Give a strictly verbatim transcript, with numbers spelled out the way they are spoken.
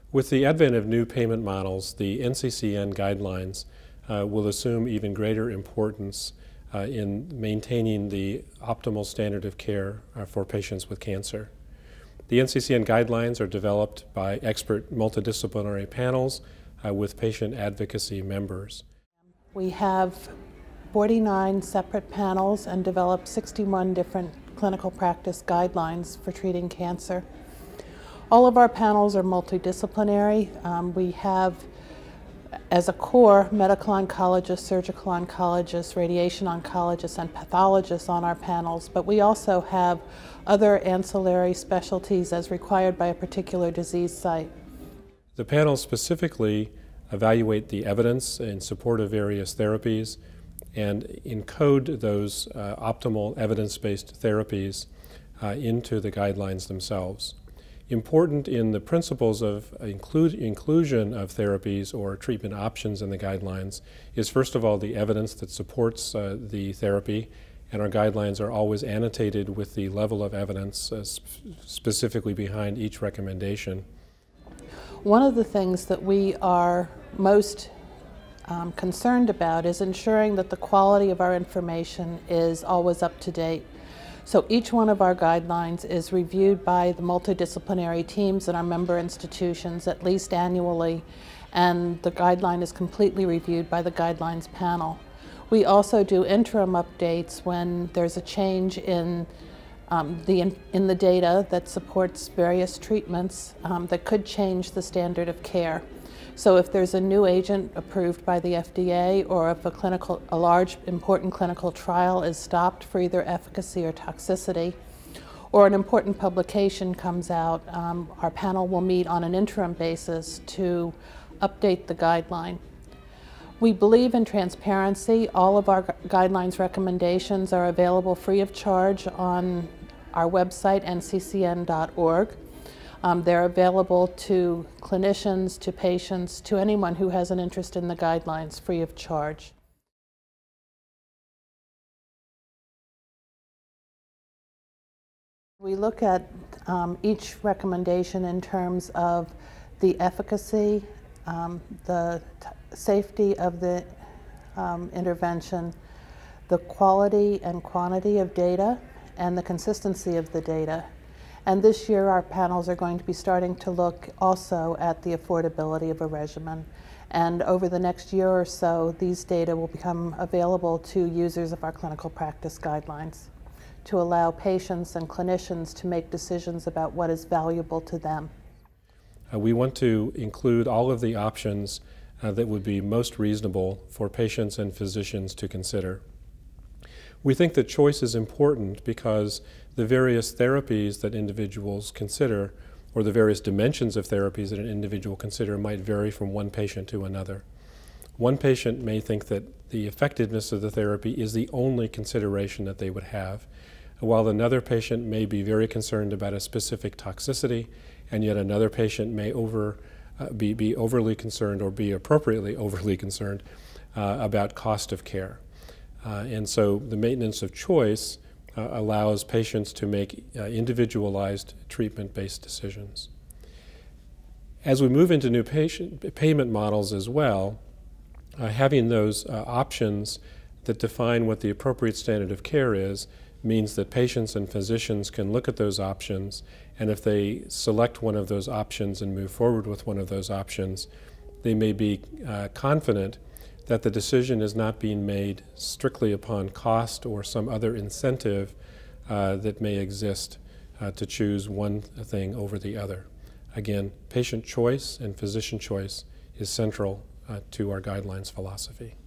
With the advent of new payment models, the N C C N guidelines uh, will assume even greater importance uh, in maintaining the optimal standard of care uh, for patients with cancer. The N C C N guidelines are developed by expert multidisciplinary panels uh, with patient advocacy members. We have forty-nine separate panels and developed sixty-one different clinical practice guidelines for treating cancer. All of our panels are multidisciplinary. Um, we have, as a core, medical oncologists, surgical oncologists, radiation oncologists, and pathologists on our panels, but we also have other ancillary specialties as required by a particular disease site. The panels specifically evaluate the evidence in support of various therapies and encode those uh, optimal evidence-based therapies uh, into the guidelines themselves. Important in the principles of include, inclusion of therapies or treatment options in the guidelines is, first of all, the evidence that supports uh, the therapy, and our guidelines are always annotated with the level of evidence uh, sp specifically behind each recommendation. One of the things that we are most um, concerned about is ensuring that the quality of our information is always up to date. So each one of our guidelines is reviewed by the multidisciplinary teams in our member institutions at least annually, and the guideline is completely reviewed by the guidelines panel. We also do interim updates when there's a change in um, the in, in the data that supports various treatments um, that could change the standard of care. So if there's a new agent approved by the F D A, or if a, clinical, a large important clinical trial is stopped for either efficacy or toxicity, or an important publication comes out, um, our panel will meet on an interim basis to update the guideline. We believe in transparency. All of our guidelines recommendations are available free of charge on our website, N C C N dot org. Um, they're available to clinicians, to patients, to anyone who has an interest in the guidelines, free of charge. We look at um, each recommendation in terms of the efficacy, um, the t safety of the um, intervention, the quality and quantity of data, and the consistency of the data. And this year our panels are going to be starting to look also at the affordability of a regimen. And over the next year or so, these data will become available to users of our clinical practice guidelines to allow patients and clinicians to make decisions about what is valuable to them. Uh, we want to include all of the options uh, that would be most reasonable for patients and physicians to consider. We think that choice is important because the various therapies that individuals consider, or the various dimensions of therapies that an individual consider, might vary from one patient to another. One patient may think that the effectiveness of the therapy is the only consideration that they would have, while another patient may be very concerned about a specific toxicity, and yet another patient may over, uh, be, be overly concerned, or be appropriately overly concerned uh, about cost of care. Uh, and so the maintenance of choice uh, allows patients to make uh, individualized treatment-based decisions. As we move into new patient payment models as well, uh, having those uh, options that define what the appropriate standard of care is means that patients and physicians can look at those options, and if they select one of those options and move forward with one of those options, they may be uh, confident that the decision is not being made strictly upon cost or some other incentive uh, that may exist uh, to choose one thing over the other. Again, patient choice and physician choice is central uh, to our guidelines philosophy.